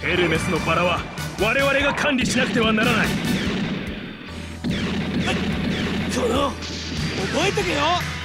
ヘルメスのバラは我々が管理しなくてはならない。 この覚えとけよ。